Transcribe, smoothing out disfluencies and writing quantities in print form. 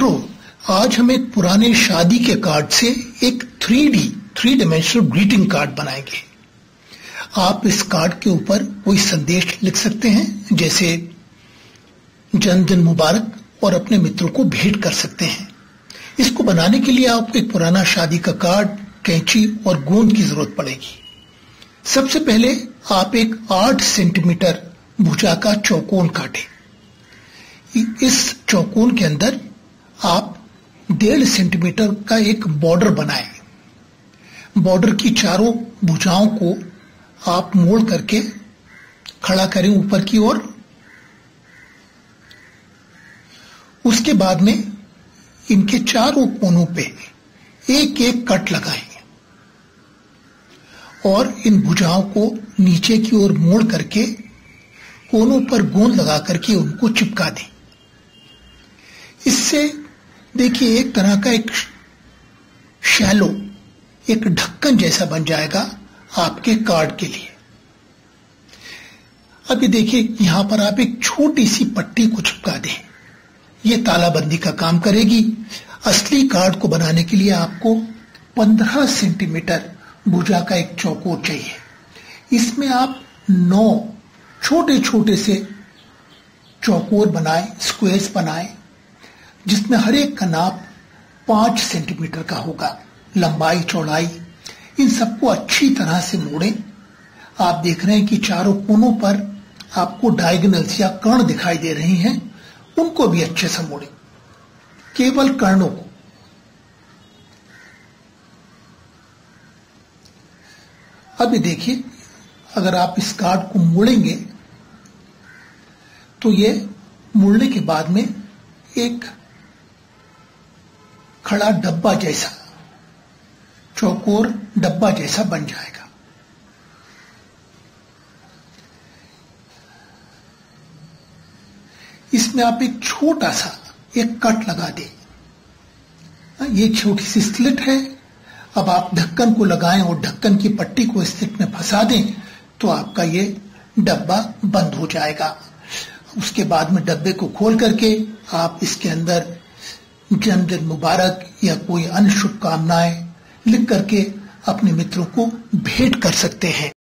मित्रों, आज हम एक पुराने शादी के कार्ड से एक 3 डायमेंशनल ग्रीटिंग कार्ड बनाएंगे। आप इस कार्ड के ऊपर कोई संदेश लिख सकते हैं, जैसे जन्मदिन मुबारक, और अपने मित्रों को भेंट कर सकते हैं। इसको बनाने के लिए आपको एक पुराना शादी का कार्ड, कैंची और गोंद की जरूरत पड़ेगी। सबसे पहले आप एक 8 सेंटीमीटर भुजा का चौकोन काटें। इस चौकोन के अंदर आप 1.5 सेंटीमीटर का एक बॉर्डर बनाएं। बॉर्डर की चारों भुजाओं को आप मोड़ करके खड़ा करें ऊपर की ओर। उसके बाद में इनके चारों कोनों पे एक एक कट लगाएं और इन भुजाओं को नीचे की ओर मोड़ करके कोनों पर गोंद लगा करके उनको चिपका दें। इससे देखिए एक तरह का एक शैलो, एक ढक्कन जैसा बन जाएगा आपके कार्ड के लिए। अभी देखिए यहां पर आप एक छोटी सी पट्टी को चिपका दें। ये तालाबंदी का काम करेगी। असली कार्ड को बनाने के लिए आपको 15 सेंटीमीटर भुजा का एक चौकोर चाहिए। इसमें आप 9 छोटे छोटे से चौकोर बनाएं, स्क्वेयर्स बनाएं, जिसमें हर एक का नाप 5 सेंटीमीटर का होगा, लंबाई चौड़ाई। इन सबको अच्छी तरह से मोड़ें। आप देख रहे हैं कि चारों कोनों पर आपको डायगोनल्स या कर्ण दिखाई दे रही हैं, उनको भी अच्छे से मोड़ें, केवल कर्णों को। अभी देखिए, अगर आप इस कार्ड को मोड़ेंगे तो ये मोड़ने के बाद में एक खड़ा डब्बा जैसा, चौकोर डब्बा जैसा बन जाएगा। इसमें आप एक छोटा सा एक कट लगा दें। ये छोटी सी स्लिट है। अब आप ढक्कन को लगाएं और ढक्कन की पट्टी को स्लिट में फंसा दें तो आपका ये डब्बा बंद हो जाएगा। उसके बाद में डब्बे को खोल करके आप इसके अंदर जन्मदिन मुबारक या कोई अन्य शुभकामनाएं लिख करके अपने मित्रों को भेंट कर सकते हैं।